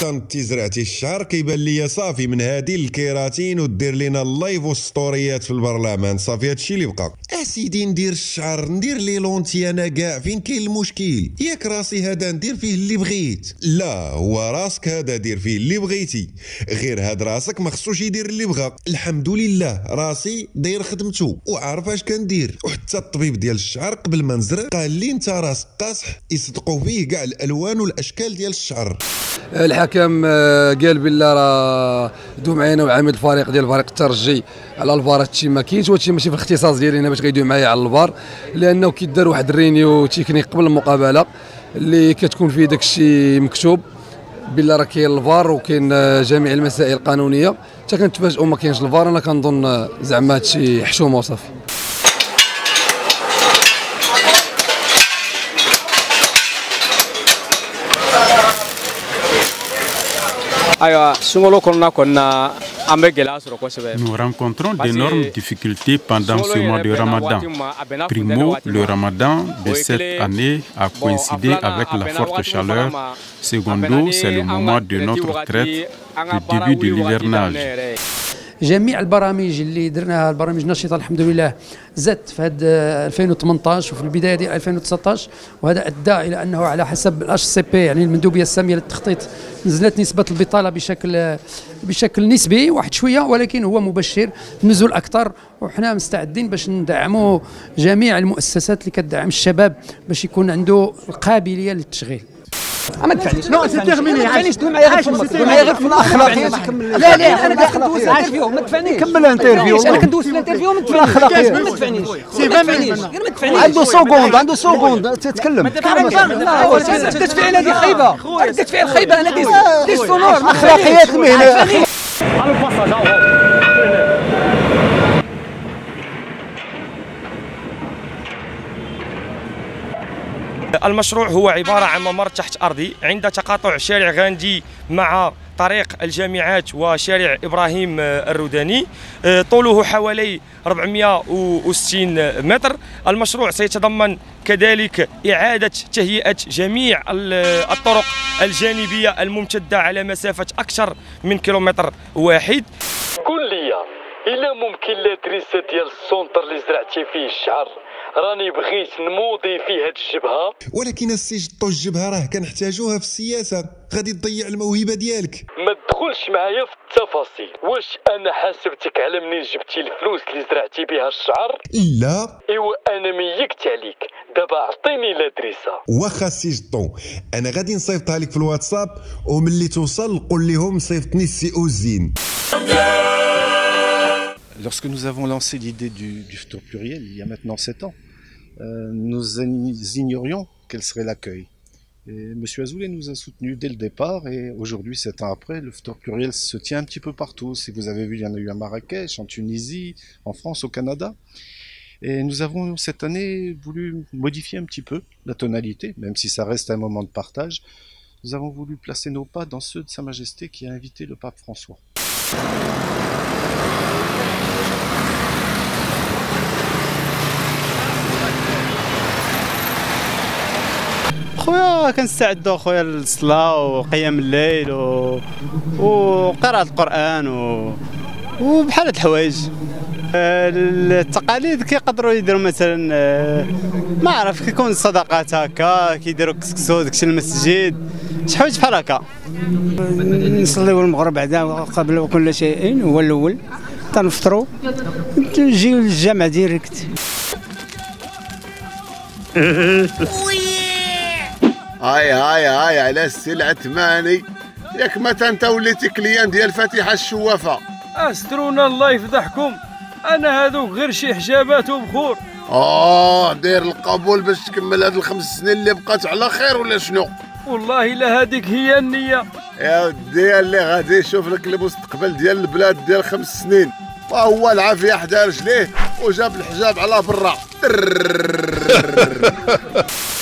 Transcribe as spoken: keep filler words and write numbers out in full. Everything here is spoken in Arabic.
تنتي زرعتي الشعر كيبان ليا صافي من هادي الكيراتين ودير لينا اللايف والسطوريات في البرلمان. صافي هادشي اللي بقى. اسيدي ندير الشعر ندير لي لونتي انا كاع فين كاين المشكل؟ ياك راسي هذا ندير فيه اللي بغيت؟ لا، هو راسك هذا دير فيه اللي بغيتي، غير هاد راسك ما خصوش يدير اللي بغا. الحمد لله راسي داير خدمته وعارف اش كندير. وحتى الطبيب ديال الشعر قبل ما نزرع قال لي انت راسك قاصح، يصدقوا فيه كاع الالوان والاشكال ديال الشعر. الحكم قال بالله راه دو معانا وعامل الفريق ديال فريق الترجي على الفار. هادشي ما كاينش وهادشي ماشي في الاختصاص ديالي انا باش غيدوي معايا على الفار، لانه كيدار واحد الرينيو تكنيك قبل المقابله اللي كتكون فيه داكشي مكتوب بالله راه كاين الفار وكاين جميع المسائل القانونيه. حتى كنتفاجئوا ما كاينش الفار. انا كنظن زعما هادشي حشومه وصافي. Nous rencontrons d'énormes difficultés pendant ce mois de Ramadan. Primo, le Ramadan de cette année a coïncidé avec la forte chaleur. Secondo, c'est le moment de notre traite, le début de l'hivernage. جميع البرامج اللي درناها البرامج نشطه الحمد لله زادت في هذا ألفين وثمانطاش وفي البدايه ديال ألفين وتسعطاش، وهذا ادى الى انه على حسب الاش سي بي يعني المندوبيه الساميه للتخطيط نزلت نسبه البطاله بشكل بشكل نسبي واحد شويه، ولكن هو مبشر نزول اكثر. وحنا مستعدين باش ندعموا جميع المؤسسات اللي كتدعم الشباب باش يكون عنده القابليه للتشغيل. ما تدفعنيش نو تيرميني ما تدفعنيش تقول معايا غير في تقول معايا غير في الاخلاقيات. لا لا انا كندوز الانترفيو ما تدفعنيش. كمل الانترفيو. انا كندوز في الانترفيو ما تدفعنيش. ما تدفعنيش سي ما تدفعنيش غير ما تدفعنيش. عنده سكوند عنده سكوند تتكلم. ردت فعل هذه خايبه ردت فعل خايبه. انا ديز ديز سونور اخلاقيات المهنه. المشروع هو عبارة عن ممر تحت أرضي عند تقاطع شارع غاندي مع طريق الجامعات وشارع إبراهيم الروداني. طوله حوالي أربعمائة وستين متر. المشروع سيتضمن كذلك إعادة تهيئة جميع الطرق الجانبية الممتدة على مسافة أكثر من كيلومتر واحد. قول لي إلا ممكن لادريسة ديال السونتر اللي زرعتي فيه الشعر راني بغيت نموضي فيه هاد الجبهه، ولكن السي جطو الجبهه راه كنحتاجوها في السياسه، غادي تضيع الموهبه ديالك. ما تدخلش معايا في التفاصيل. واش انا حاسبتك على منين جبتي الفلوس اللي زرعتي بها الشعر؟ لا ايوا انا ميكت عليك. دابا عطيني لادريسه. واخا السي جطو انا غادي نصيفطها لك في الواتساب، وملي توصل قول لهم صيفطني السي اوزين. Lorsque nous avons lancé l'idée du, du futur pluriel, il y a maintenant sept ans, euh, nous ignorions quel serait l'accueil. Et M. Azoulay nous a soutenus dès le départ, et aujourd'hui, sept ans après, le futur pluriel se tient un petit peu partout. Si vous avez vu, il y en a eu à Marrakech, en Tunisie, en France, au Canada. Et nous avons cette année voulu modifier un petit peu la tonalité, même si ça reste un moment de partage. Nous avons voulu placer nos pas dans ceux de Sa Majesté qui a invité le pape François. خويا كنستعدوا خويا للصلاه وقيام الليل و... وقراءه القران و... وبحال هاد الحوايج. التقاليد كيقدروا يديروا مثلا ما عرف كيكون صدقات هكا كيديروا كسكسو داكشي المسجد شي حوايج بحال هكا. نصليو المغرب بعدا قبل كل شيء هو الاول تنفطروا نجيو للجامع ديريكت. هاي هاي هاي على السلعة ماني ياك متى انت وليتي كليان ديال فاتحة الشوافة. استرونا الله يفضحكم، انا هذوك غير شي حجابات وبخور. اه داير القبول باش تكمل هاد الخمس سنين اللي بقات على خير ولا شنو؟ والله لا هذيك هي النية يا ودي اللي غادي يشوف لك المستقبل ديال البلاد ديال خمس سنين، وهو العافية حدا رجليه وجاب الحجاب على برا.